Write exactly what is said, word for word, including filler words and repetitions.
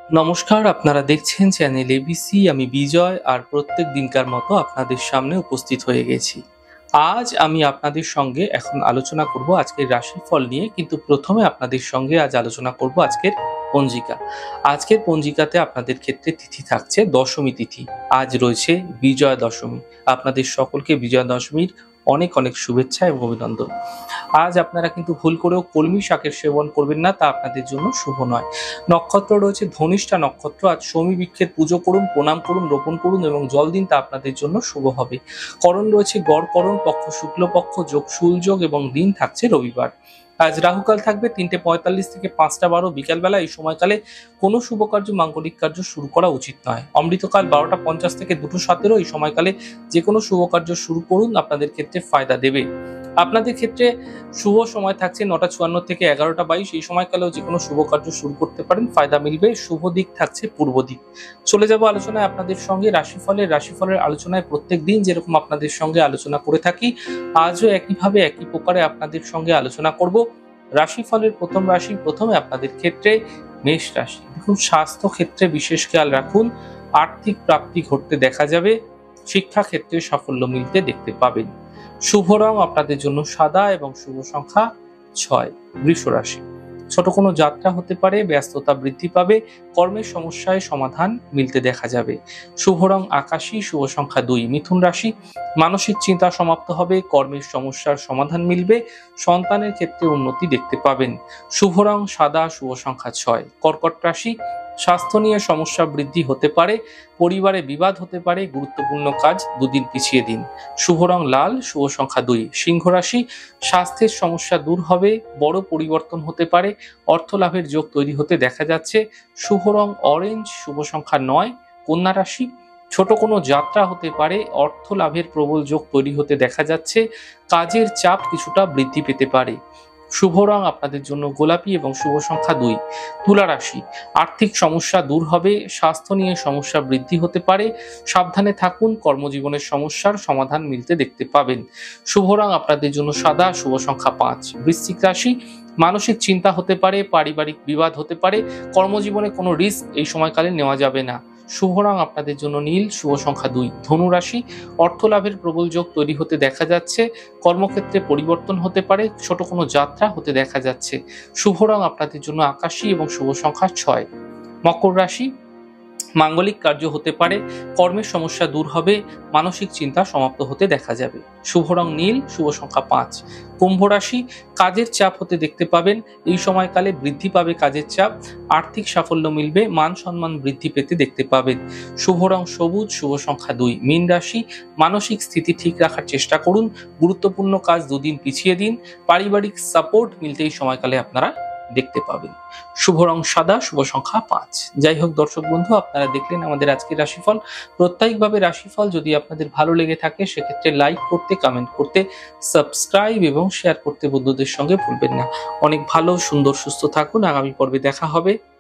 নমস্কার, আপনারা দেখছেন চ্যানেল এবিসি। আমি বিজয়, আর প্রত্যেক দিনকার মতো আপনাদের সামনে উপস্থিত হয়ে গেছি। আজ আমি আপনাদের সঙ্গে এখন আলোচনা করব আজকের রাশিফল নিয়ে, কিন্তু প্রথমে আপনাদের সঙ্গে আজ আলোচনা করব আজকের পঞ্জিকা। আজকের পঞ্জিকাতে আপনাদের ক্ষেত্রে তিথি থাকছে দশমী তিথি। আজ রয়েছে বিজয়া দশমী। আপনাদের সকলকে বিজয়া দশমীর অনেক অনেক শুভেচ্ছা এবং অভিনন্দন। আজ আপনারা কিন্তু ভুল করেও কলমি শাকের সেবন করবেন না, তা আপনাদের জন্য শুভ নয়। নক্ষত্র রয়েছে ধনিষ্ঠা নক্ষত্র। আজ শমী বৃক্ষের পুজো করুন, প্রণাম করুন, রোপণ করুন এবং জল দিন, তা আপনাদের জন্য শুভ হবে। করণ রয়েছে গড় করণ, পক্ষ শুক্লপক্ষ, যোগ শুল যোগ এবং দিন থাকছে রবিবার। আজ রাহুকাল থাকবে তিনটে পঁয়তাল্লিশ থেকে পাঁচটা বারো বিকালবেলা। এই সময়কালে কোনো শুভ কার্য, মাঙ্গলিক কার্য শুরু করা উচিত নয়। অমৃতকাল বারোটা পঞ্চাশ থেকে দুটো সতেরো। এই সময়কালে যে কোনো শুভ কার্য শুরু করুন, আপনাদের ক্ষেত্রে ফায়দা দেবে। আপনাদের ক্ষেত্রে শুভ সময় থাকছে নটা চুয়ান্ন থেকে এগারোটা বাইশ। এই সময়কালেও যে কোনো শুভ কার্য শুরু করতে পারেন, ফায়দা মিলবে। শুভ দিক থাকছে পূর্ব দিক। চলে যাব আলোচনায় আপনাদের সঙ্গে রাশিফলের। রাশিফলের আলোচনায় প্রত্যেক দিন যেরকম আপনাদের সঙ্গে আলোচনা করে থাকি, আজও একইভাবে একই প্রকারে আপনাদের সঙ্গে আলোচনা করব। রাশিফলের প্রথম রাশি, প্রথমে আপনাদের ক্ষেত্রে মেষ রাশি। দেখুন, স্বাস্থ্য ক্ষেত্রে বিশেষ খেয়াল রাখুন। আর্থিক প্রাপ্তি ঘটতে দেখা যাবে। শিক্ষা ক্ষেত্রে সাফল্য মিলতে দেখতে পাবেন। শুভ রং আপনাদের জন্য সাদা এবং শুভ সংখ্যা ছয়। বৃষ রাশি, ছোট কোনো যাত্রা হতে পারে, ব্যস্ততা বৃদ্ধি পাবে, কর্মের সমস্যায় সমাধান মিলতে দেখা যাবে। শুভ রং আকাশী, শুভ সংখ্যা দুই। মিথুন রাশি, মানসিক চিন্তা সমাপ্ত হবে, কর্মের সমস্যার সমাধান মিলবে, সন্তানের ক্ষেত্রে উন্নতি দেখতে পাবেন। শুভ রং সাদা, শুভ সংখ্যা ছয়। কর্কট রাশি, স্বাস্থ্য নিয়ে সমস্যা বৃদ্ধি হতে পারে, পরিবারে বিবাদ হতে পারে, গুরুত্বপূর্ণ কাজ দুদিন পিছিয়ে দিন। শুভ রং লাল, শুভ সংখ্যা দুই। সিংহ রাশি, স্বাস্থ্যের সমস্যা দূর হবে, বড় পরিবর্তন হতে পারে, অর্থ লাভের যোগ তৈরি হতে দেখা যাচ্ছে। শুভ রং অরেঞ্জ, শুভ সংখ্যা নয়। কন্যা রাশি, ছোট কোনো যাত্রা হতে পারে, অর্থ লাভের প্রবল যোগ তৈরি হতে দেখা যাচ্ছে, কাজের চাপ কিছুটা বৃদ্ধি পেতে পারে। শুভ রং আপনাদের জন্য গোলাপি এবং শুভ সংখ্যা দুই। তুলা রাশি, আর্থিক সমস্যা দূর হবে, স্বাস্থ্য নিয়ে সমস্যা বৃদ্ধি হতে পারে, সাবধানে থাকুন, কর্মজীবনের সমস্যার সমাধান মিলতে দেখতে পাবেন। শুভ রং আপনাদের জন্য সাদা, শুভ সংখ্যা পাঁচ। বৃশ্চিক রাশি, মানসিক চিন্তা হতে পারে, পারিবারিক বিবাদ হতে পারে, কর্মজীবনে কোনো রিস্ক এই সময়কালে নেওয়া যাবে না। শুভ রং আপনাদের জন্য নীল, শুভ সংখ্যা দুই। ধনু রাশি, অর্থ লাভের প্রবল যোগ তৈরি হতে দেখা যাচ্ছে, কর্মক্ষেত্রে পরিবর্তন হতে পারে, ছোট কোনো যাত্রা হতে দেখা যাচ্ছে। শুভ রং আপনাদের জন্য আকাশী এবং শুভ সংখ্যা ছয়। মকর রাশি, মাঙ্গলিক কার্য হতে পারে, কর্মের সমস্যা দূর হবে, মানসিক চিন্তা সমাপ্ত হতে দেখা যাবে। শুভ রং নীল, শুভ সংখ্যা পাঁচ। কুম্ভ রাশি, কাজের চাপ হতে দেখতে পাবেন, এই সময়কালে বৃদ্ধি পাবে কাজের চাপ, আর্থিক সাফল্য মিলবে, মান সম্মান বৃদ্ধি পেতে দেখতে পাবেন। শুভ রং সবুজ, শুভ সংখ্যা দুই। মীন রাশি, মানসিক স্থিতি ঠিক রাখার চেষ্টা করুন, গুরুত্বপূর্ণ কাজ দুদিন পিছিয়ে দিন, পারিবারিক সাপোর্ট মিলতে এই সময়কালে আপনারা দেখতে পাবেন। শুভ রং সাদা, শুভ সংখ্যা পাঁচ। যাই হোক দর্শক বন্ধু, আপনারা দেখলেন আমাদের আজকের রাশিফল। প্রত্যেকভাবে রাশিফল যদি আপনাদের ভালো লেগে থাকে, সেক্ষেত্রে লাইক করতে, কমেন্ট করতে, সাবস্ক্রাইব এবং শেয়ার করতে বন্ধুদের সঙ্গে ভুলবেন না। অনেক ভালো, সুন্দর, সুস্থ থাকুন। আগামী পর্বে দেখা হবে।